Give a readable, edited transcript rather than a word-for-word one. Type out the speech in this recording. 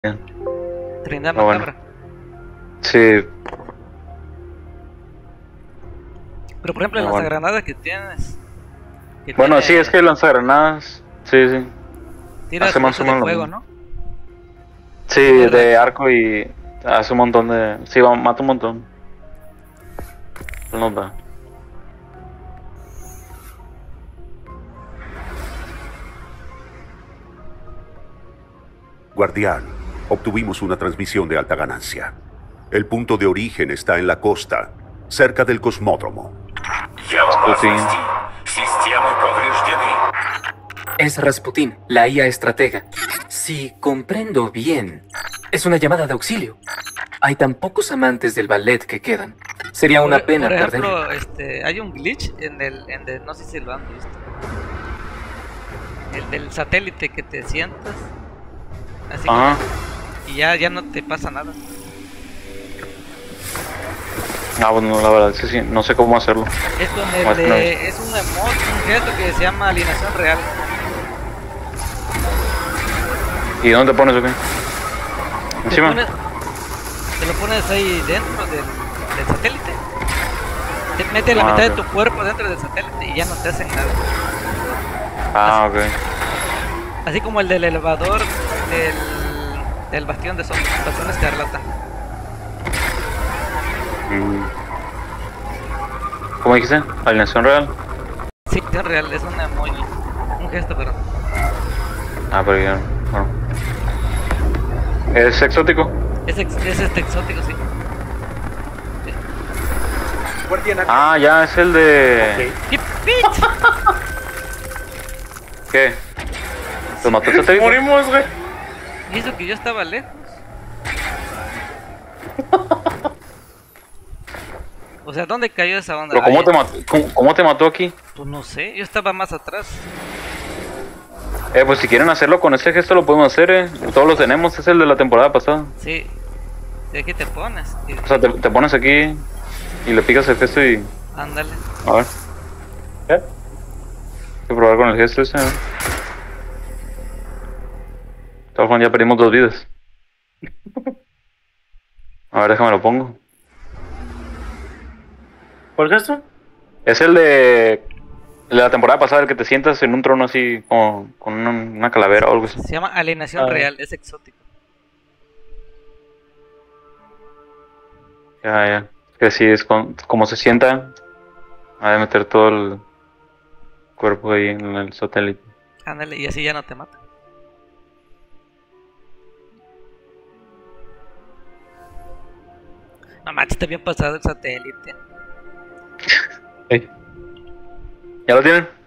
Trinidad Ah, bueno. Macabra. Sí, Pero por ejemplo, el bueno. lanzagranadas que tienes. Que Bueno, sí, tiene. es que lanzagranadas. Sí, sí. Tiras Hace más o flechas de menos lo fuego, mismo. ¿no? Sí, Tiene de reacción. arco y hace un montón de. Sí, mata un montón. No da. Guardián, obtuvimos una transmisión de alta ganancia. El punto de origen está en la costa, cerca del cosmódromo. Rasputin. Es Rasputin, la IA estratega. Si comprendo bien, es una llamada de auxilio. Hay tan pocos amantes del ballet que quedan. Sería una Por pena perderlo. ejemplo, hay un glitch no sé si lo han visto. El del satélite que te sientas. Así Ajá. y ya no te pasa nada. Ah, bueno, la verdad, sí, sí. No sé cómo hacerlo. Es con Más que nada. es un emote, un gesto que se llama alineación real. ¿Y dónde te pones o qué? Te, Encima. pones, te lo pones ahí dentro del satélite. Te mete la Ah, mitad de ok. tu cuerpo dentro del satélite y ya no te hacen nada. Ah, ok. Así como el del elevador del bastión de Bastión Escarlata. Mm. ¿Cómo dijiste? ¿Alineación real? Sí, es real, es un emoji. Un gesto, pero. Ah, pero ya. Bueno. ¿Es exótico? Es exótico, sí. Ah, ya, es el de. ¡Hip, hip! ¿Qué? ¿Los mató el satélite? Morimos, güey. Y eso que yo estaba lejos. O sea, ¿dónde cayó esa onda? ¿Pero cómo te mató? ¿Cómo te mató aquí? Pues no sé, yo estaba más atrás. Pues si quieren hacerlo con ese gesto lo podemos hacer, Todos lo tenemos, es el de la temporada pasada. Sí, de aquí te pones. O sea, te pones aquí y le picas el gesto y. Ándale. A ver. ¿Qué? Hay que probar con el gesto ese, De todas formas, ya perdimos 2 vidas. A ver, déjame lo pongo. ¿Por qué esto? Es el de la temporada pasada, el que te sientas en un trono así, como con una calavera o algo así. Se llama alineación real, es exótico. Ya, ya. Que sí, es como se sienta, ha de meter todo el cuerpo ahí en el satélite. Ándale, y así ya no te mata. No manches, está bien pasado el satélite. Sí. ¿Ya lo tienen?